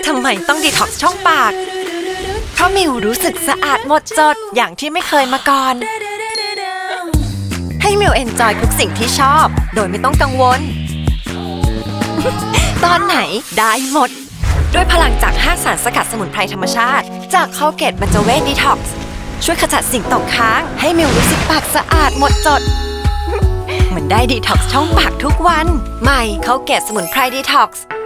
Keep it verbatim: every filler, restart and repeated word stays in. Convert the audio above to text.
ทำไมต้องดีท็อกซ์ช่องปากเพราะมิวรู้สึกสะอาดหมดจดอย่างที่ไม่เคยมาก่อนให้มิวเอนจอยทุกสิ่งที่ชอบโดยไม่ต้องกังวล ตอนไหนได้หมดด้วยพลังจากห้าสารสกัดสมุนไพรธรรมชาติจากคอลเกตบันเจเวทดีท็อกซ์ช่วยขจัดสิ่งตกค้างให้มิวรู้สึกปากสะอาดหมดจดเหมือนได้ดีท็อกซ์ช่องปากทุกวันใหม่คอลเกตสมุนไพรดีท็อกซ์